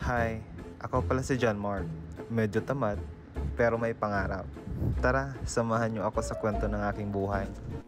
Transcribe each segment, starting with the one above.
Hi, ako pala si John Mark. Medyo tamad, pero may pangarap. Tara, samahan niyo ako sa kwento ng aking buhay.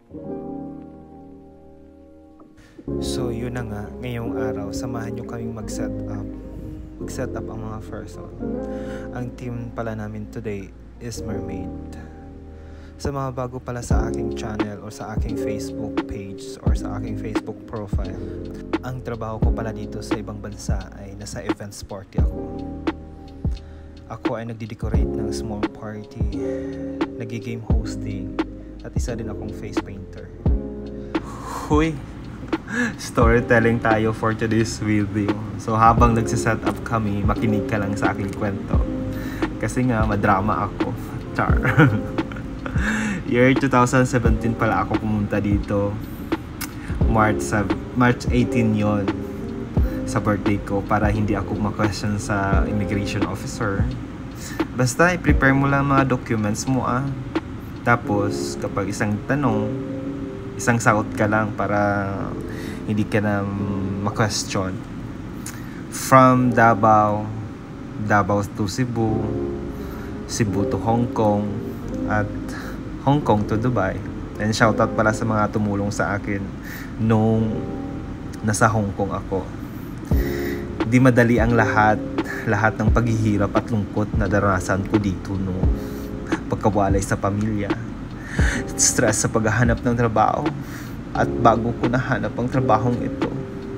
So yun na nga, ngayong araw, samahan niyo kaming mag-set up. Mag-set up ang mga person. Ang team pala namin today is Mermaid. Sa mga bago pala sa aking channel or sa aking Facebook page or sa aking Facebook profile, ang trabaho ko pala dito sa ibang bansa ay nasa events party ako. Ako ay nagde-decorate ng small party, nag-game hosting, at isa din akong face painter. Huy! Storytelling tayo for today's video. So habang nagsiset up kami, makinig ka lang sa aking kwento. Kasi nga, madrama ako. Char! Year 2017 pala ako pumunta dito. March 18 yon sa birthday ko, para hindi ako ma-question sa immigration officer. Basta i-prepare mo lang mga documents mo Tapos kapag isang tanong, isang sagot ka lang para hindi ka na ma-question. From Davao to Cebu, Cebu to Hong Kong, at Hong Kong to Dubai. And shoutout pala sa mga tumulong sa akin nung nasa Hong Kong ako. Di madali ang lahat ng paghihirap at lungkot na daranasan ko dito, no. Pagkawalay sa pamilya, stress sa paghahanap ng trabaho, at bago ko nahanap ang trabahong ito.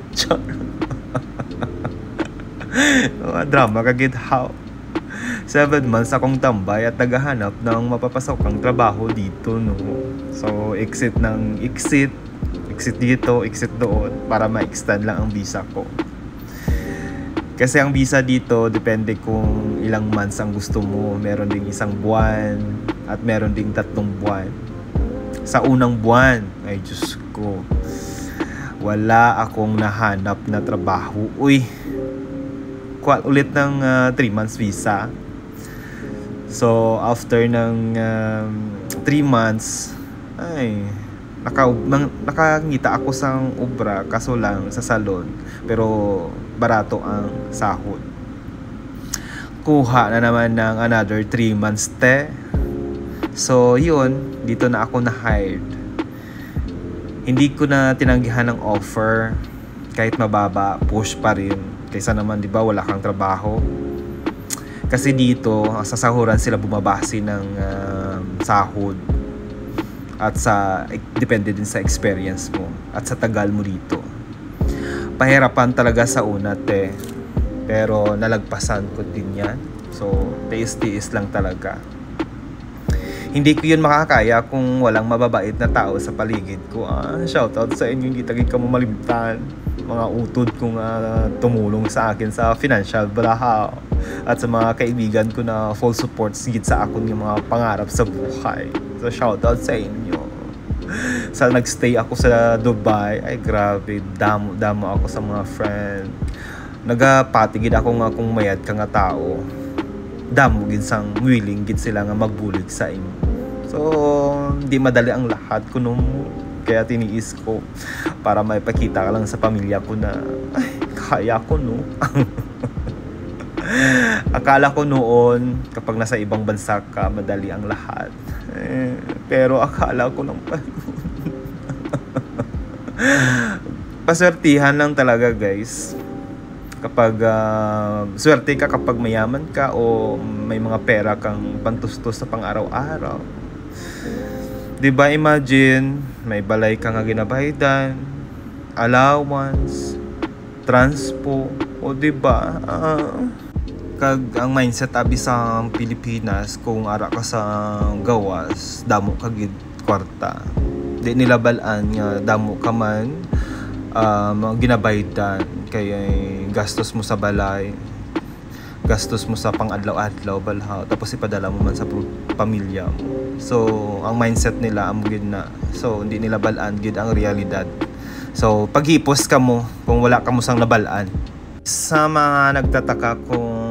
Drama kagid how 7 months akong tambay at naghahanap ng mapapasok ang trabaho dito, no. So exit dito, exit doon, para ma-extend lang ang visa ko. Kasi ang visa dito, depende kung ilang months ang gusto mo. Meron ding 1 buwan at meron ding 3 buwan. Sa unang buwan, ay Diyos ko, wala akong nahanap na trabaho. Ulit ng 3 months visa. So after ng 3 months, ay nakangita ako sa obra, kaso lang sa salon, pero barato ang sahod. Kuha na naman ng another 3 months So yun, dito na ako na-hired. Hindi ko na tinanggihan ng offer, kahit mababa, push pa rin. Kaysa naman, di ba, wala kang trabaho. Kasi dito, sa sahuran sila bumabase ng sahod. At depende din sa experience mo at sa tagal mo dito. Pahirapan talaga sa una, pero nalagpasan ko din yan. So, tiis-tiis lang talaga. Hindi ko yun makakaya kung walang mababait na tao sa paligid ko. Shoutout sa inyo, hindi tagig ka mamalimtan. Mga utod kong tumulong sa akin sa financial balahaw. At sa mga kaibigan ko na full support sigit sa akon yung mga pangarap sa buhay. So shoutout sa inyo. Sa nagstay ako sa Dubai, ay grabe, damo ako sa mga friend. Nagapatigid ako nga kung mayad ka nga tao. Damo gid sang willing gid sila nga magbulig sa inyo. So hindi madali ang lahat ko nung, kaya tiniis ko para maipakita ka lang sa pamilya ko na ay, kaya ko, no. Akala ko noon kapag nasa ibang bansa ka, madali ang lahat. Pero akala ko lang pa. Paswertihan lang talaga, guys. Kapag swerte ka kapag mayaman ka o may mga pera kang pantustos sa pang-araw-araw. Diba, imagine, may balay ka nga ginabahidan, allowance, transpo, o diba, kag ang mindset abi sa Pilipinas, kung ara ka sa gawas, damo ka gid kwarta. Di nila balaan nga damo ka man ginabahidan, kaya gastos mo sa balay, gastos mo sa pang-adlaw-adlaw balhaw, tapos ipadala mo man sa pamilya mo. So ang mindset nila amo gid na, so hindi nila balaan gid ang realidad. So paghipos ka mo kung wala ka mo sang nabalaan. Sa mga nagtataka kung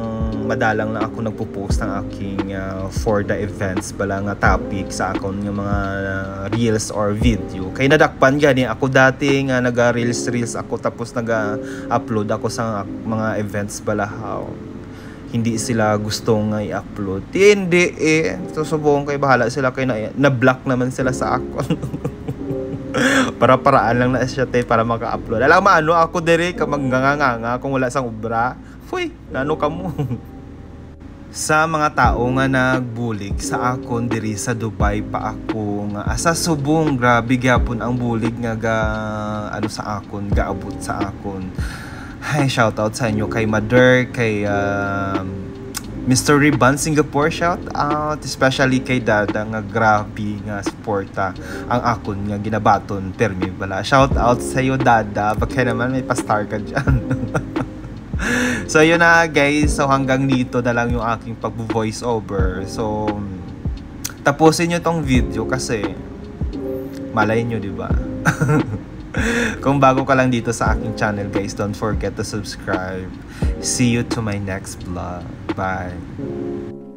madalang lang ako nagpo-post ng aking for the events bala nga topic sa akon nga mga reels or video. Kay nadakpan gani ako dati nga naga-reels ako tapos naga-upload ako sa mga events balahaw. Hindi sila gustong i-upload. Hindi So subong kay bahala sila kay na-block naman sila sa akon. Para-paraan lang na siya para maka-upload. Alam mo ano ako dire ka magganganga kung wala sang obra. Fuy, nano ka mo. Sa mga tao nga nagbulig sa akon diri sa Dubai pa ako nga asa subong grabe gyapon ang bulig nga ano sa akon gaabot sa akon. Hi, shout out sa inyo kay Mother, kay Mr. Riban Singapore, shout out especially kay Dada nga grabe nga suporta ang akon nga ginabaton permi bala. Shout out sa iyo Dada, baka naman may pa-star ka diyan. So yun na guys, so hanggang dito na lang yung aking pag-voice over. So tapusin nyo tong video kasi malay nyo, di ba? Kung bago ka lang dito sa aking channel guys, don't forget to subscribe. See you to my next vlog. Bye.